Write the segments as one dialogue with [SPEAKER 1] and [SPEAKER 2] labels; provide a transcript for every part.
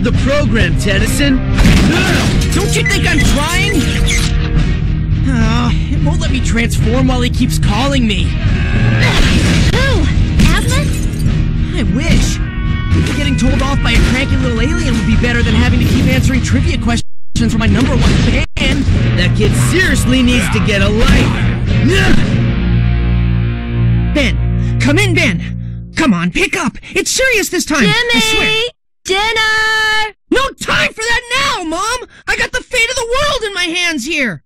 [SPEAKER 1] the program, Tennyson.
[SPEAKER 2] Don't you think I'm trying? It won't let me transform while he keeps calling me.
[SPEAKER 3] Oh, asthma?
[SPEAKER 2] I wish. Getting told off by a cranky little alien would be better than having to keep answering trivia questions from my #1 fan.
[SPEAKER 1] That kid seriously needs to get a life.
[SPEAKER 2] Ben! Come in, Ben! Come on, pick up! It's serious this time!
[SPEAKER 3] Jimmy!
[SPEAKER 2] I swear!
[SPEAKER 3] Dinner!
[SPEAKER 2] No time for that now, Mom! I got the fate of the world in my hands here!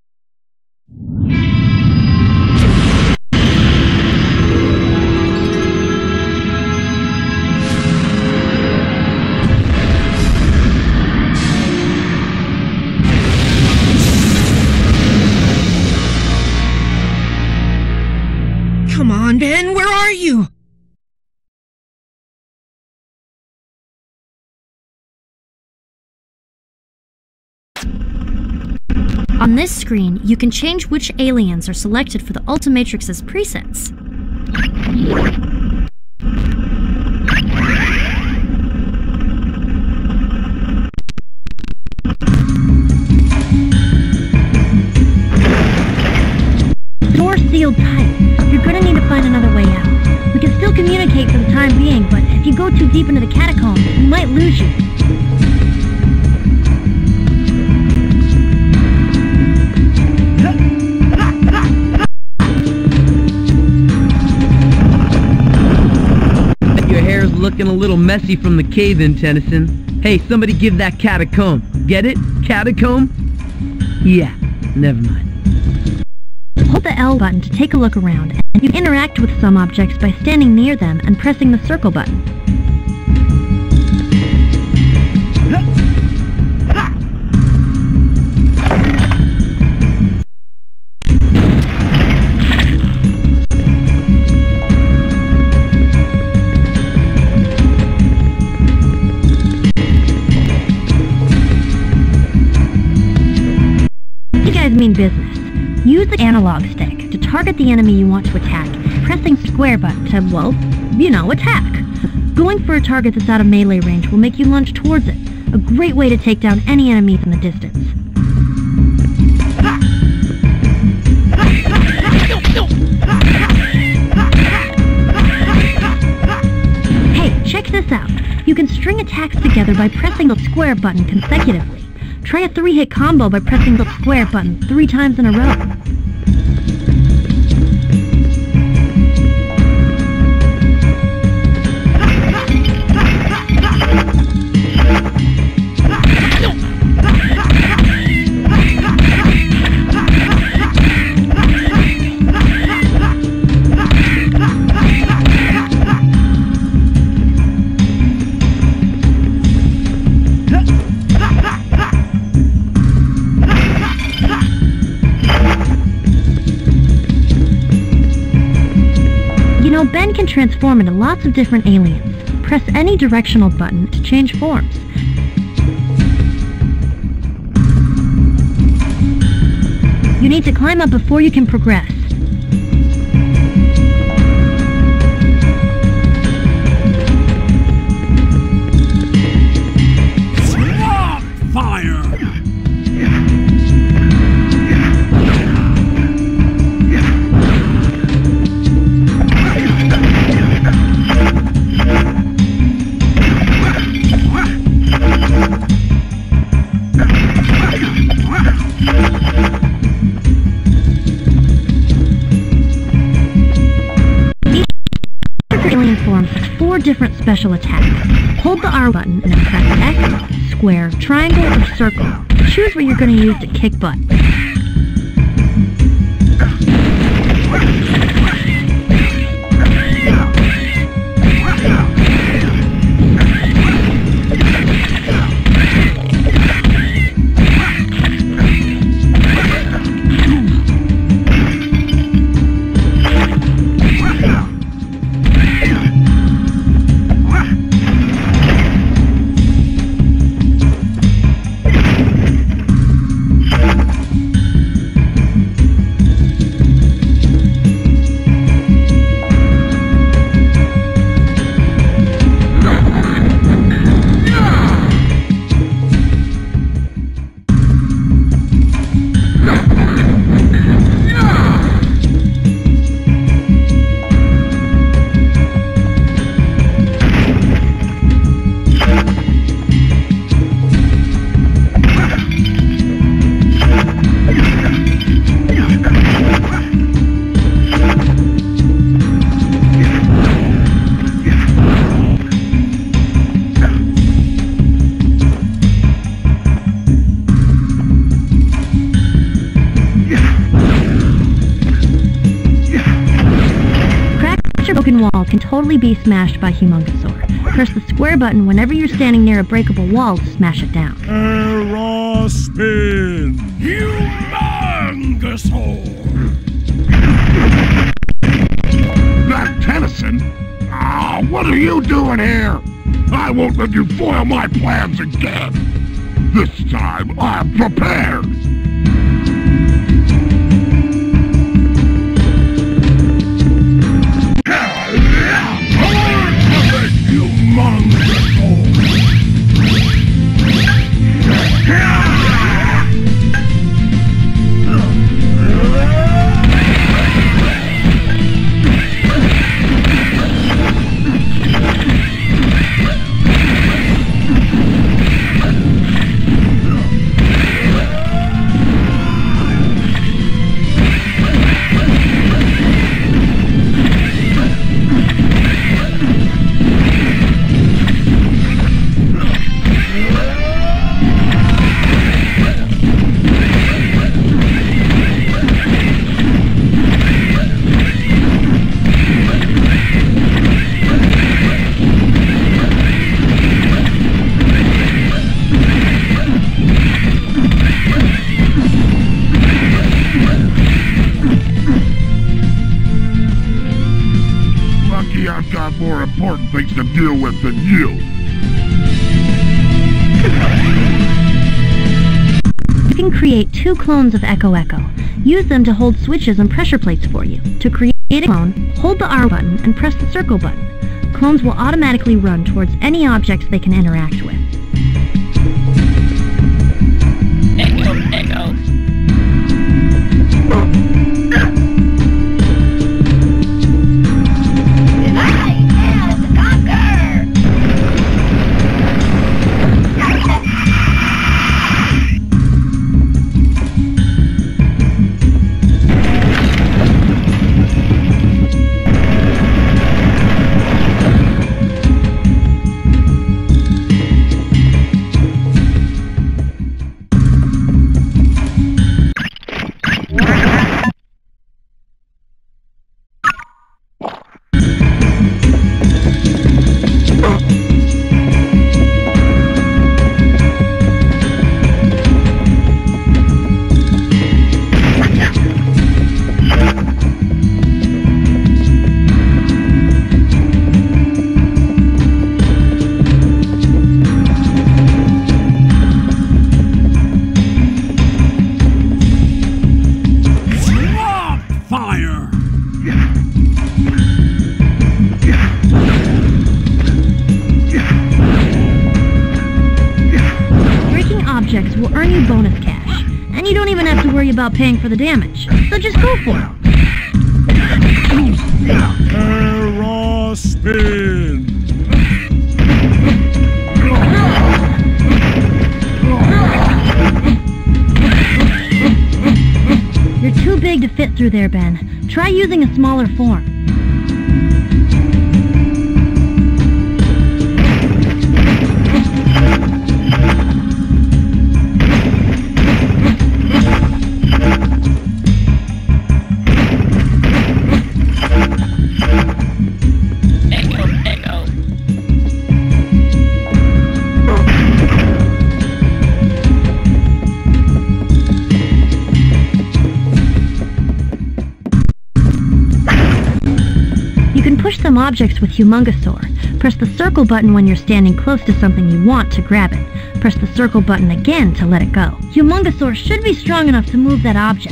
[SPEAKER 2] Come on, Ben, where are you?
[SPEAKER 3] On this screen, you can change which aliens are selected for the Ultimatrix's presets. Door's sealed tight. You're gonna need to find another way out. We can still communicate for the time being, but if you go too deep into the catacombs, we might lose you.
[SPEAKER 1] Your hair's looking a little messy from the cave-in, Tennyson. Hey, somebody give that cat a comb. Get it? Catacomb? Yeah, never mind.
[SPEAKER 3] Hold the L button to take a look around, and you interact with some objects by standing near them and pressing the circle button. You guys mean business. Use the analog stick to target the enemy you want to attack, pressing square button to, well, you know, attack. Going for a target that's out of melee range will make you lunge towards it, a great way to take down any enemies in the distance. Hey, check this out. You can string attacks together by pressing the square button consecutively. Try a 3-hit combo by pressing the square button 3 times in a row. Ben can transform into lots of different aliens. Press any directional button to change forms. You need to climb up before you can progress.
[SPEAKER 4] Fire!
[SPEAKER 3] Different special attacks. Hold the R button and then press X, square, triangle, or circle. Choose what you're going to use to kick butt. green walls can totally be smashed by Humongosaur. Press the square button whenever you're standing near a breakable wall to smash it down.
[SPEAKER 4] Spin! Humongosaur!
[SPEAKER 5] That Tennyson? What are you doing here? I won't let you foil my plans again. This time, I'm prepared. I've got more important things to deal with than you.
[SPEAKER 3] You can create 2 clones of Echo. Use them to hold switches and pressure plates for you. To create a clone, hold the R button and press the circle button. Clones will automatically run towards any objects they can interact with.
[SPEAKER 6] Echo.
[SPEAKER 3] Will earn you bonus cash, and you don't even have to worry about paying for the damage, so just go for it.
[SPEAKER 4] Spin!
[SPEAKER 3] You're too big to fit through there, Ben. Try using a smaller form. Push some objects with Humongosaur. Press the circle button when you're standing close to something you want to grab it. Press the circle button again to let it go. Humongosaur should be strong enough to move that object.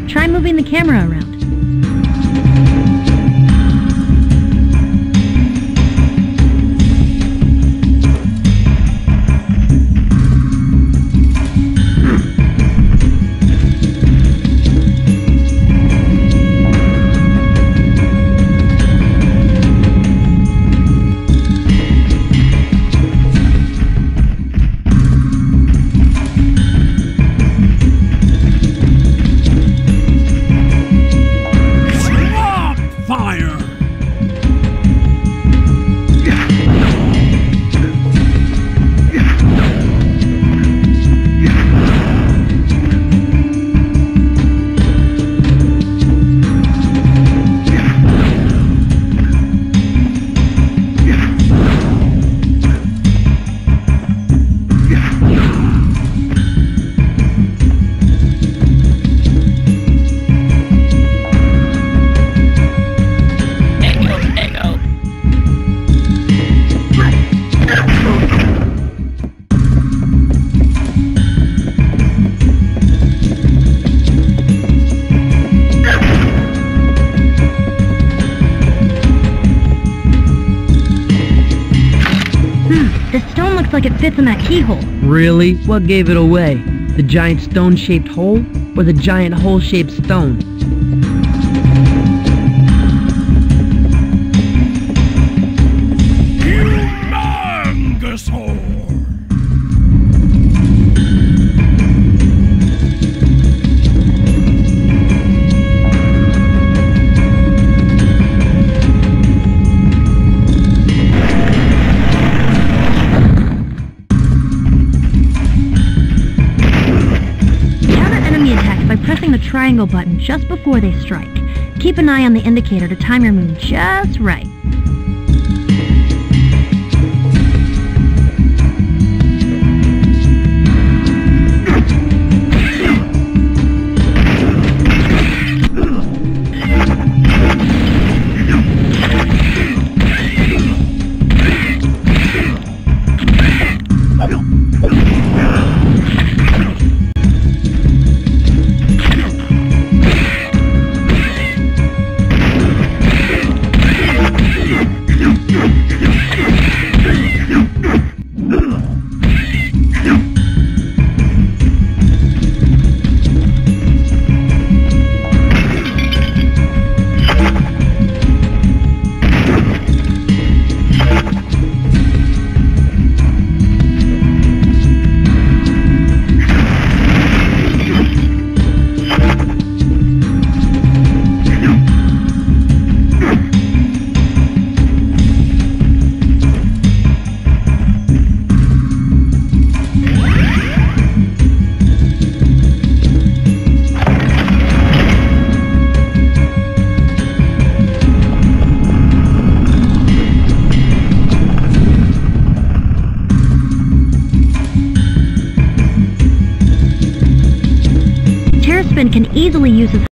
[SPEAKER 3] Try moving the camera around. Like it fits in that keyhole.
[SPEAKER 1] Really? What gave it away? The giant stone-shaped hole? Or the giant hole-shaped stone?
[SPEAKER 5] Humongous hole!
[SPEAKER 3] Pressing the triangle button just before they strike. Keep an eye on the indicator to time your move just right. Can easily use his